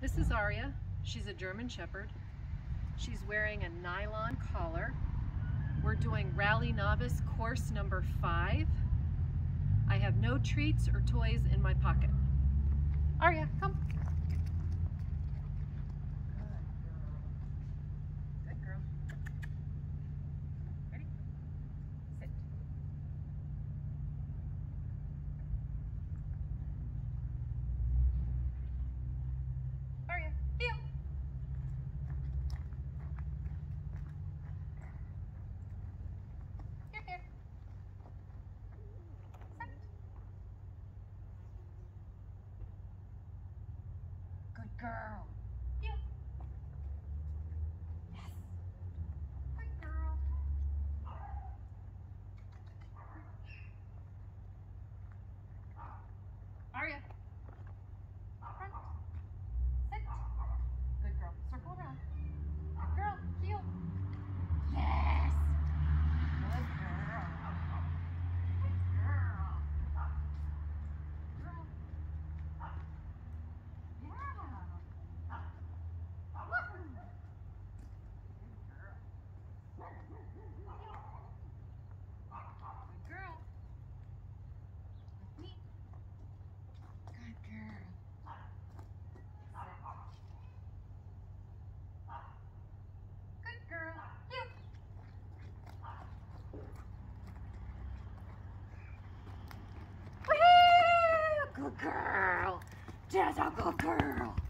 This is Arya. She's a German Shepherd. She's wearing a nylon collar. We're doing Rally Novice course number 5. I have no treats or toys in my pocket. Arya, come. Good girl. Ready? Sit. Arya, heel. Here, here. Sit. Good girl. Heel. Yes. Good girl. Arya. Front. Sit. Good girl. Circle around. Good girl. Heel. Yes. Good girl. Good girl. Girl. Yeah. Woohoo. Good girl. Good girl. With me. Good girl. Good girl. You. Woohoo! Good girl. Just a good girl.